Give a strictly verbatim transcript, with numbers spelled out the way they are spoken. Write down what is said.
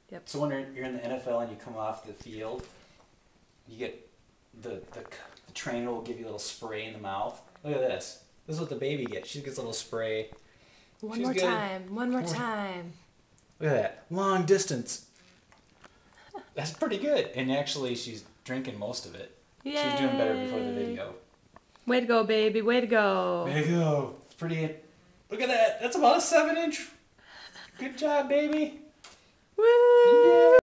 Yep. So when you're, you're in the N F L and you come off the field, you get the, the the trainer will give you a little spray in the mouth. Look at this. This is what the baby gets. She gets a little spray. One She's more good. time. One more One more- time. Look at that. Long distance. That's pretty good. And actually, she's drinking most of it. Yay. She was doing better before the video. Way to go, baby. Way to go. There you go. It's pretty. Look at that. That's about a seven inch. Good job, baby. Woo! Yeah.